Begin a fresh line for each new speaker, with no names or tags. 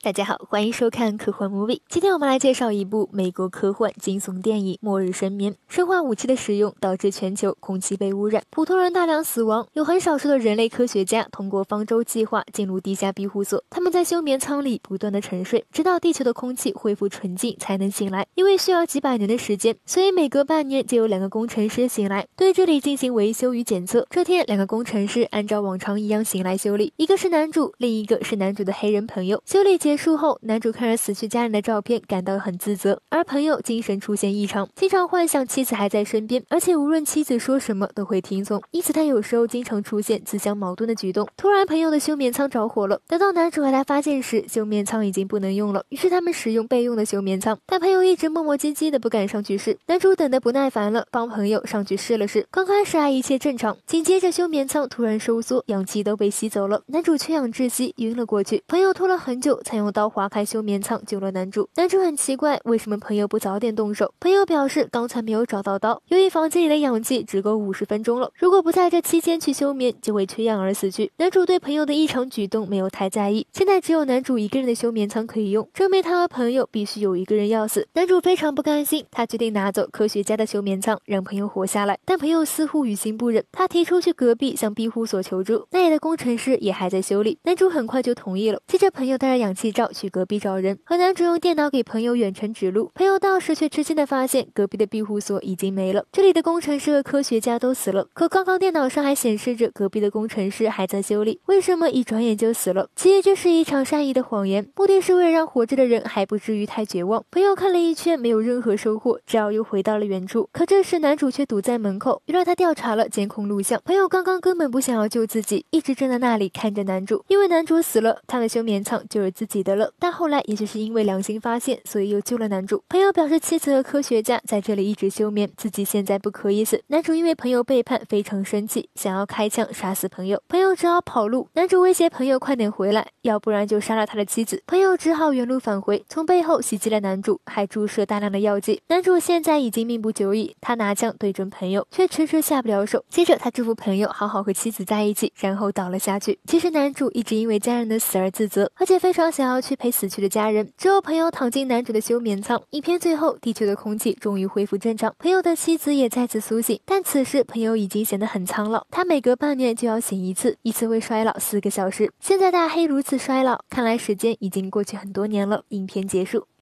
大家好，欢迎收看科幻 movie。今天我们来介绍一部美国科幻惊悚电影《末日深眠》。生化武器的使用导致全球空气被污染，普通人大量死亡。有很少数的人类科学家通过方舟计划进入地下庇护所，他们在休眠舱里不断的沉睡，直到地球的空气恢复纯净才能醒来。因为需要几百年的时间，所以每隔半年就有2个工程师醒来，对这里进行维修与检测。这天，2个工程师按照往常一样醒来修理，一个是男主，另一个是男主的黑人朋友。修理结束后，男主看着死去家人的照片感到很自责，而朋友精神出现异常，经常幻想妻子还在身边，而且无论妻子说什么都会听从，因此他有时候经常出现自相矛盾的举动。突然，朋友的休眠舱着火了，等到男主和他发现时，休眠舱已经不能用了，于是他们使用备用的休眠舱，但朋友一直磨磨唧唧的不敢上去试。男主等得不耐烦了，帮朋友上去试了试，刚开始还一切正常，紧接着休眠舱突然收缩，氧气都被吸走了，男主缺氧窒息晕了过去。朋友拖了很久才用刀划开休眠舱救了男主。男主很奇怪，为什么朋友不早点动手？朋友表示刚才没有找到刀，由于房间里的氧气只够50分钟了，如果不在这期间去休眠，就会缺氧而死去。男主对朋友的异常举动没有太在意，现在只有男主一个人的休眠舱可以用，证明他和朋友必须有一个人要死。男主非常不甘心，他决定拿走科学家的休眠舱，让朋友活下来。但朋友似乎于心不忍，他提出去隔壁向庇护所求助，那里的工程师也还在修理。男主很快就同意了，接着朋友带着氧气罩去隔壁找人，和男主用电脑给朋友远程指路。朋友到时却吃惊的发现隔壁的庇护所已经没了，这里的工程师和科学家都死了，可刚刚电脑上还显示着隔壁的工程师还在修理，为什么一转眼就死了？其实这是一场善意的谎言，目的是为了让活着的人还不至于太绝望。朋友看了一圈没有任何收获，只好又回到了原处，可这时男主却堵在门口。原来他调查了监控录像，朋友刚刚根本不想要救自己，一直站在那里看着男主，因为男主死了，他的休眠舱就是自己的了。但后来也许是因为良心发现，所以又救了男主。朋友表示妻子和科学家在这里一直休眠，自己现在不可以死。男主因为朋友背叛非常生气，想要开枪杀死朋友，朋友只好跑路。男主威胁朋友快点回来，要不然就杀了他的妻子。朋友只好原路返回，从背后袭击了男主，还注射大量的药剂。男主现在已经命不久矣，他拿枪对准朋友，却迟迟下不了手。接着他祝福朋友好好和妻子在一起，然后倒了下去。其实男主一直因为家人的死而自责，而且非常想要去陪死去的家人。之后朋友躺进男主的休眠舱，影片最后地球的空气终于恢复正常，朋友的妻子也再次苏醒，但此时朋友已经显得很苍老，他每隔半年就要醒一次，一次会衰老4个小时。现在大黑如此衰老，看来时间已经过去很多年了。影片结束。